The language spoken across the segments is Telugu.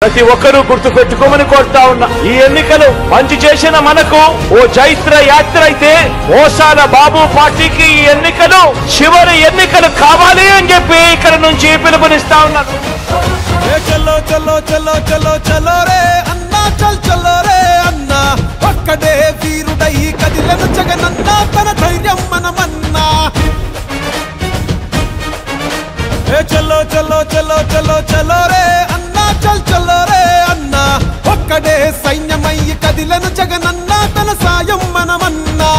ప్రతి ఒక్కరూ గుర్తు పెట్టుకోమని కోరుతా ఉన్నా. ఈ ఎన్నికలు మంచి చేసిన మనకు ఓ చైత్ర యాత్ర అయితే, మోసాల బాబు పార్టీకి ఈ ఎన్నికలు చివరి ఎన్నికలు కావాలి అని చెప్పి ఇక్కడ నుంచి పిలుపునిస్తా ఉన్నాను. చలో చలో చలో చలో చలో రే అన్నా, చల్ చలో రే అన్నా, ఒక్కడే వీరుడై కదిలను జగనన్నా, తన ధైర్యం మనమన్నా. చలో చలో చలో చలో చలో రే అన్నా, చల్ చలో రే అన్నా, ఒక్కడే సైన్యమై కదిలను జగనన్నా, తన సాయం మనమన్నా.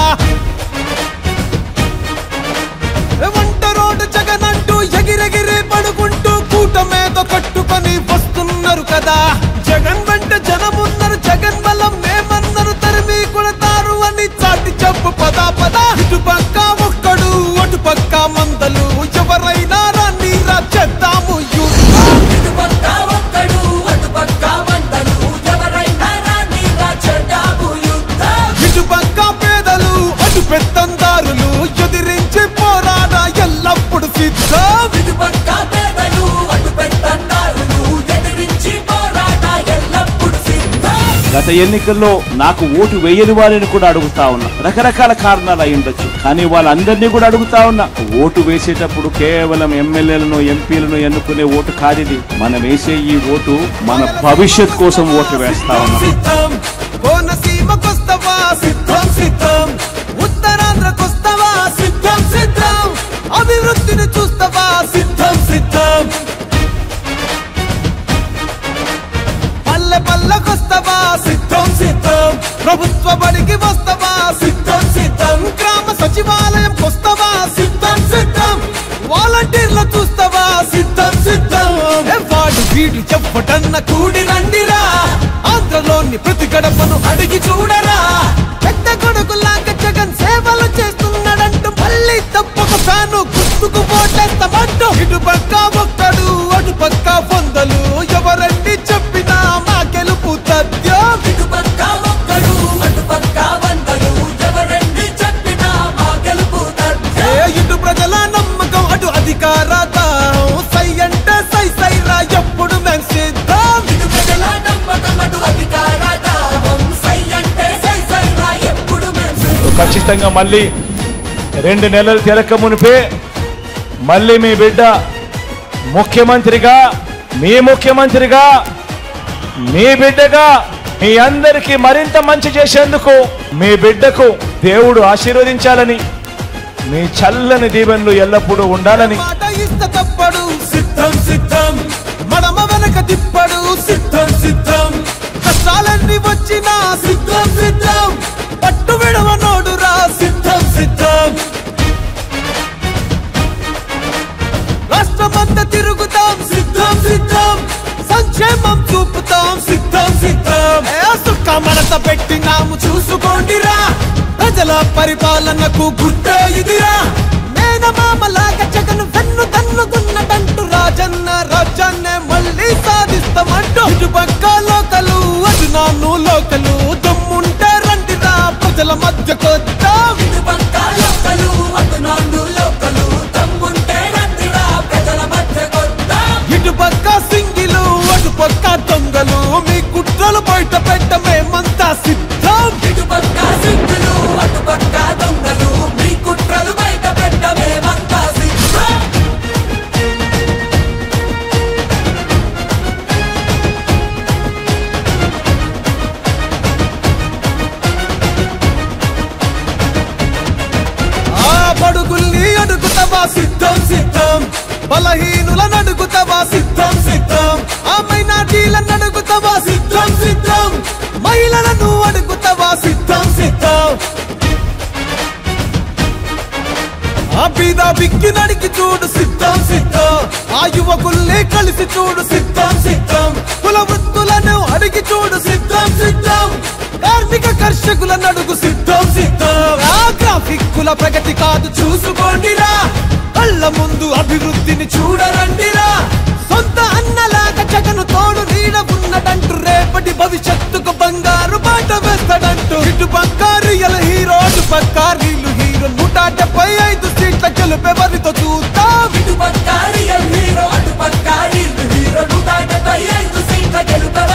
వంట రోడ్డు జగనంటూ ఎగిరెగిరి పడుకుంటూ కూటమేదో కట్టుకొని వస్తున్నారు కదా. జగన్ వెంట జనమున్నారు, జగన్ బలం మేమన్నారు, తరిమి కొడతారు అని చాటి చెప్పు పదా పదా. ఇటుపక్క ఒక్కడు అటుపక్క మందలు, ఎవరైనా రాని చేద్దాము యుద్ధం. ఇటుపక్క ఒక్కడు అటుపక్క మందలు, ఎవరైనా రాని చేద్దాము యుద్ధం. ఇటుపక్క పేదలు అటు పెత్తందారులు, ఎదిరించి పోరాడ ఎల్లప్పుడు సిద్ధం. ఇటుపక్క పేదలు అటు పెత్తందారులు, ఎదిరించి పోరాడ ఎల్లప్పుడు సిద్ధం. గత ఎన్నికల్లో నాకు ఓటు వేయని వారిని కూడా అడుగుతా ఉన్నా. రకరకాల కారణాలు అయి ఉండొచ్చు, కానీ వాళ్ళందరినీ కూడా అడుగుతా ఉన్నా. ఓటు వేసేటప్పుడు కేవలం ఎమ్మెల్యేలను ఎంపీలను ఎన్నుకునే ఓటు కాదిది. మనం వేసే ఈ ఓటు మన భవిష్యత్ కోసం ఓటు వేస్తా ఉన్నాం. సిద్ధం కోనసీమకొస్తవా సిద్ధం సిద్ధం, ఉత్తరాంధ్రకొస్తవా సిద్ధం సిద్ధం, అభివృద్ధిని చూస్తవా సిద్ధం సిద్ధం, పల్లె పల్లెకొస్తవా సిద్ధం సిద్ధం, ప్రభుత్వ బడికి వస్తవా సిద్ధం సిద్ధం, గ్రామ సచివాలయం కొస్తవా సిద్ధం సిద్ధం, వాలంటీర్లు చూస్తవా సిద్ధం సిద్ధం. వాడు వీడు చెప్పటన్న కూడి రండిరా, ఆంధ్రలోని ప్రతి గడపను అడిగి చూడరా. పెద్ద కొడుకులాగా జగన్ సేవలు చేస్తున్నాడంటూ మళ్ళీ తప్పక ఫ్యాను గుర్తుకు పోటేస్తామంటూ. ఇటుపక్క ఒక్కడు అటుపక్క వందలు, ఎవరండి చెప్పినా మా గెలుపు తథ్యం. ఇటుపక్క ఒక్కడు అటుపక్క వందలు, ఎవరండి చెప్పినా మా గెలుపు తథ్యం. ఇటు ప్రజల నమ్మకం అటు అధికార దాహం, సై అంటే సై సైరా ఎప్పుడు మేం సిద్ధం. ఇటు ప్రజల నమ్మకం అటు అధికార దాహం, సై అంటే సై సైరా ఎప్పుడు మేము సిద్ధం. ఖచ్చితంగా మళ్ళీ 2 నెలలు తెలక మునిపే మళ్ళీ మీ బిడ్డ ముఖ్యమంత్రిగా, మీ ముఖ్యమంత్రిగా, మీ బిడ్డగా మీ అందరికీ మరింత మంచి చేసేందుకు మీ బిడ్డకు దేవుడు ఆశీర్వదించాలని, మీ చల్లని దీవెనలు ఎల్లప్పుడూ ఉండాలని. మాట ఇష్ట తప్పడు సిద్ధం సిద్ధం, మడమ వెనక తిప్పడు సిద్ధం సిద్ధం, కష్టాలన్నీ వచ్చినా సిద్ధం సిద్ధం, పట్టు విడవనోడురా సిద్ధం సిద్ధం. రాష్ట్రమంతా తిరుగుతాం సిద్ధం సిద్ధం, సంక్షేమం చూపుతాం సిద్ధం సిద్ధం. సుక్క మనత పెట్టినాము చూసుకోండిరా, ప్రజల పరిపాలనకు గుర్తే ఇదిరా. మేనమామలాగా జగన్ వెన్ను తన్నుకున్నదంటూ రాజన్న రాజ్యాన్నే మళ్ళీ సాధిస్తామంటూ. ఇటుపక్క లోకలు అటు నాన్ను లోకలు, దమ్ముంటే రండిరా ప్రజల మధ్య కొద్దాం. ఇటుపక్క లోకలు అటు నాన్ను లోకలు, దమ్ముంటే రండిరా ప్రజల మధ్య కొద్దాం. ఇటుపక్క సింగిలు అటుపక్క దొంగలు, మీ కుట్రలు బయట పెట్టమేమంతా సిద్ధం. ఇటుపక్క సిద్ధులు అటుపక్క దొంగలు, మీ కుట్రలు బయట పెట్టమేమంతా సిద్ధం. ఆ బడుగుల్ని అడుగుతావా సిద్ధం సిద్ధం, బలహీనులను అడుగుతావా సిద్ధం సిద్ధం, ఆ మైనార్టీలను అడుగుతావా సిద్ధం సిద్ధం, మహిళలను అడుగుతావా సిద్ధం సిద్ధం. ఆ బీద బిక్కి నడికి చూడు సిద్ధం సిద్ధం, ఆ యువకుల్ని కలిసి చూడు సిద్ధం సిద్ధం, కుల వృత్తులను అడిగి చూడు సిద్ధం సిద్ధం, కార్మిక కర్షకులను అడుగు సిద్ధం సిద్ధం. ఆ గ్రాఫిక్కుల ప్రగతి కాదు చూసుకోండిరా, కళ్ళ ముందు అభివృద్ధిని చూడరండిరా. సొంత అన్నలాగా జగను తోడు నీడ ఉన్నదంటూ, రేపటి భవిష్యత్తుకు బంగారు బాట వేస్తాడంటూ. ఇటుపక్క రియల్ హీరో, అటుపక్క రీలు హీరో, 175 సీట్ల గెలుపెవరితో చూద్దాం. ఇటుపక్క రియల్ హీరో, అటుపక్క రీల్ హీరో, 175 సీట్ల గెలుపెవరితో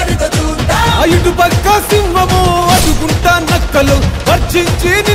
ఇటుపక్క సింహము అటుకుంటా నక్కలు వర్షించి